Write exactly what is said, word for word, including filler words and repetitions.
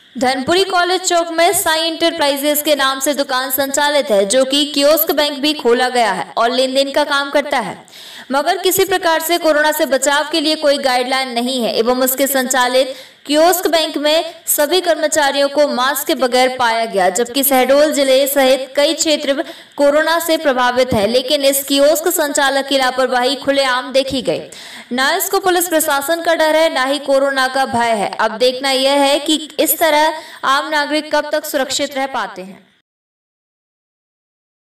Dhanpuri college चौक में Sai enterprises के नाम से दुकान संचालित है, जो कि कियोस्क बैंक भी खोला गया है और लेन देन का काम करता है, मगर किसी प्रकार से कोरोना से बचाव के लिए कोई गाइडलाइन नहीं है एवं उसके संचालित कियोस्क बैंक में सभी कर्मचारियों को मास्क के बगैर पाया गया, जबकि शहडोल जिले सहित कई क्षेत्र कोरोना से प्रभावित है। लेकिन इस कियोस्क संचालक की लापरवाही खुलेआम देखी गई। न इसको पुलिस प्रशासन का डर है, न ही कोरोना का भय है। अब देखना यह है कि इस तरह आम नागरिक कब तक सुरक्षित रह पाते हैं।